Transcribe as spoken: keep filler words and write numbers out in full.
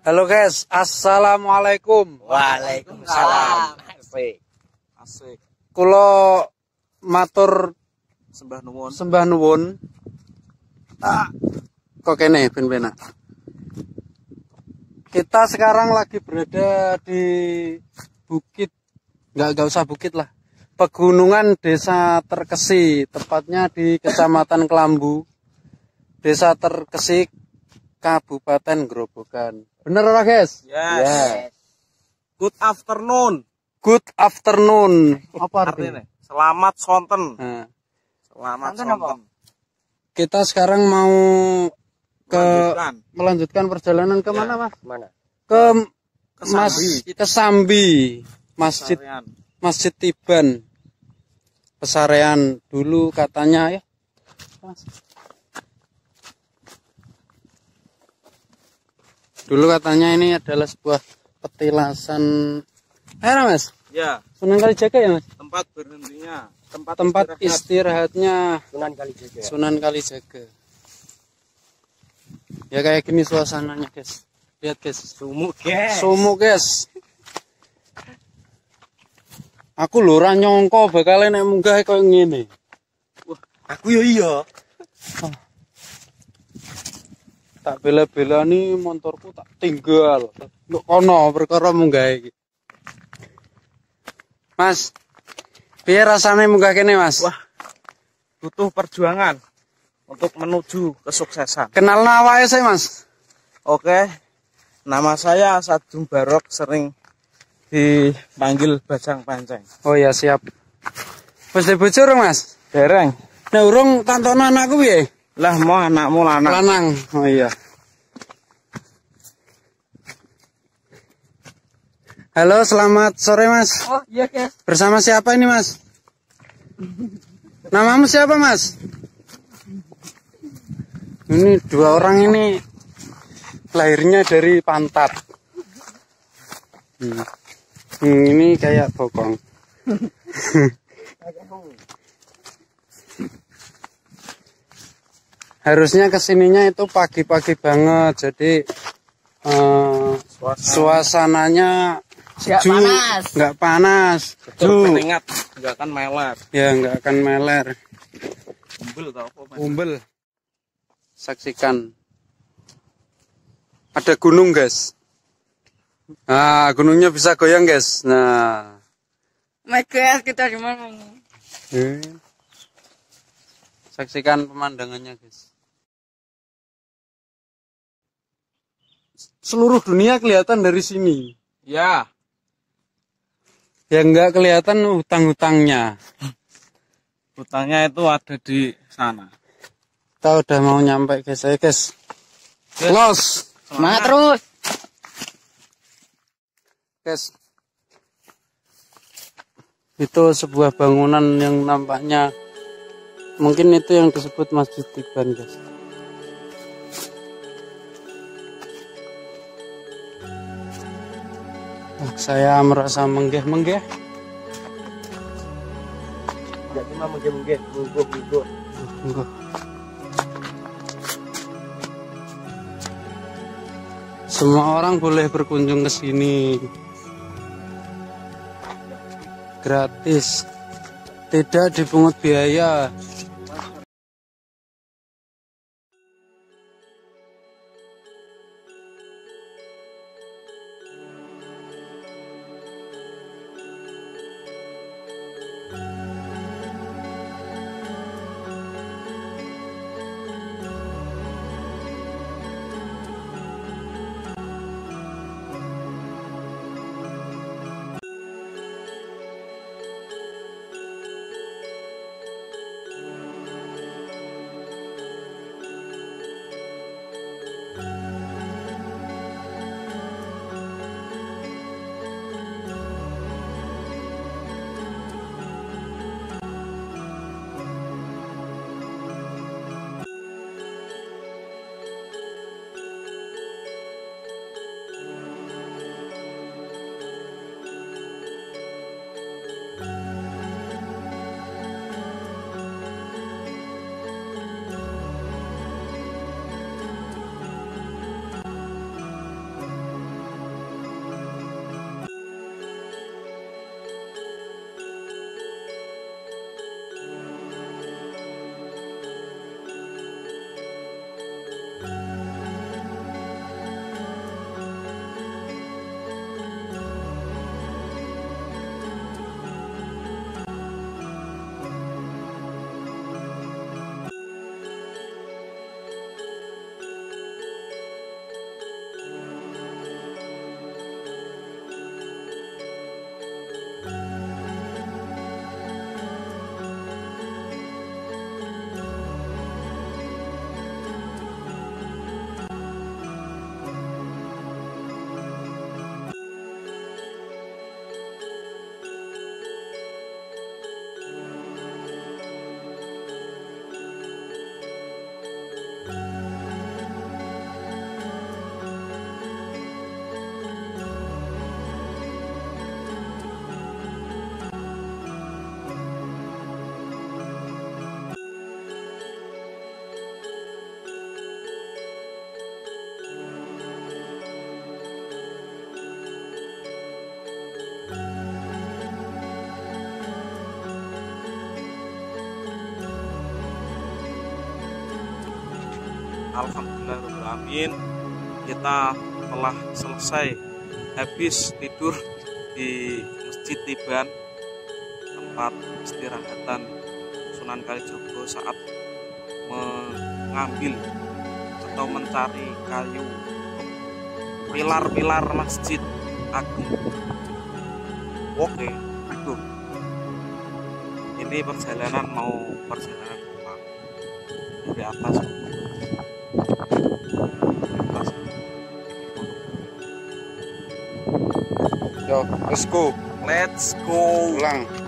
Halo guys, assalamualaikum. Waalaikumsalam. Asik. Asik. Kulo matur Sembah nuwun. Sembah nuwun. Ah, kok kene ben-benak. Kita sekarang lagi berada di bukit, nggak nggak usah bukit lah, pegunungan Desa Terkesi, tepatnya di Kecamatan Kelambu, Desa Terkesi, Kabupaten Grobogan. Bener ora guys? Yes. yes. Good afternoon. Good afternoon. Apa artinya? Selamat sonten. Nah. Selamat sonten. sonten. Kita sekarang mau ke melanjutkan, melanjutkan perjalanan ke mana, ya. Mas? Mana? Ke ke Mas Sambi. ke Sambi. Masjid Pesarean. Masjid Tiban. Pesarean dulu katanya ya. Mas. Dulu katanya ini adalah sebuah petilasan air, Mas. Ya. Sunan Kalijaga ya, Mas? Tempat berhentinya, tempat, tempat istirahat. istirahatnya Sunan Kalijaga. Sunan Kalijaga. Ya kayak gini suasananya, guys. Lihat, guys. Sumuk, guys. Sumuk, guys. Aku lho ora nyongko bakal nek munggah koyo ngene. Wah, aku yo iya. Oh. Tak bela-belani motorku tak tinggal. Nduk kono perkara munggah iki. Mas, piye rasane munggah kene, Mas? Wah, butuh perjuangan untuk menuju kesuksesan. Kenal awake saya, Mas. Oke, nama saya Sadung Barok, sering dipanggil Bajang Panceng. Oh ya, siap. Wis bocor, Mas? Dereng. Nah, urung tantono anakku piye? Lah mau anakmu lanang. Lanang. Oh iya. Halo, selamat sore, Mas. Oh iya, guys. Bersama siapa ini, Mas? Namamu siapa, Mas? Ini dua orang ini lahirnya dari pantat. Hmm. Hmm, ini kayak bokong. Harusnya kesininya itu pagi-pagi banget, jadi uh, suasananya sejuk, nggak panas, sejuk, nggak akan meler. Ya nggak akan meler. Umbel tau apa? Umbel. Saksikan. Ada gunung, guys. Nah, gunungnya bisa goyang, guys. Nah. My God, kita di mana? Hmm. Saksikan pemandangannya, guys. Seluruh dunia kelihatan dari sini. Ya. Ya nggak kelihatan hutang-hutangnya. Hutangnya itu ada di sana. Kita udah mau nyampe, guys. Ayo, guys. Los. Semangat terus. Guys. Itu sebuah bangunan yang nampaknya mungkin itu yang disebut Masjid Tiban, guys. Oh, saya merasa menggeh-menggeh. Tidak cuma menggeh-menggeh, mungguh-mungguh. Mungguh. Semua orang boleh berkunjung ke sini. Gratis. Tidak dipungut biaya. Alhamdulillahirobbilalamin, kita telah selesai habis tidur di Masjid Tiban, tempat istirahatan Sunan Kalijogo saat mengambil atau mencari kayu pilar-pilar Masjid Agung. Oke, itu. Ini perjalanan mau perjalanan pulang dari atas. Yo, let's go. Let's go. Pulang.